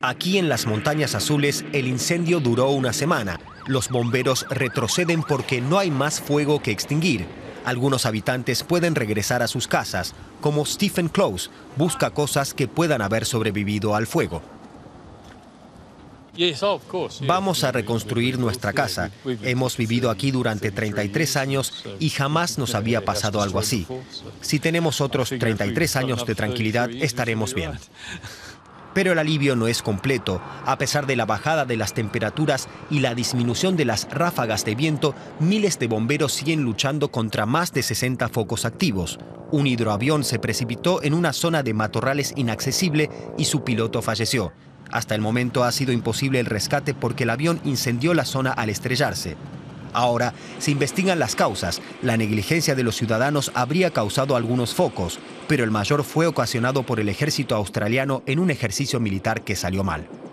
Aquí en las Montañas Azules el incendio duró una semana. Los bomberos retroceden porque no hay más fuego que extinguir. Algunos habitantes pueden regresar a sus casas, como Stephen Close, busca cosas que puedan haber sobrevivido al fuego. Vamos a reconstruir nuestra casa. Hemos vivido aquí durante 33 años y jamás nos había pasado algo así. Si tenemos otros 33 años de tranquilidad, estaremos bien. Pero el alivio no es completo. A pesar de la bajada de las temperaturas y la disminución de las ráfagas de viento, miles de bomberos siguen luchando contra más de 60 focos activos. Un hidroavión se precipitó en una zona de matorrales inaccesible y su piloto falleció. Hasta el momento ha sido imposible el rescate porque el avión incendió la zona al estrellarse. Ahora se investigan las causas. La negligencia de los ciudadanos habría causado algunos focos, pero el mayor fue ocasionado por el ejército australiano en un ejercicio militar que salió mal.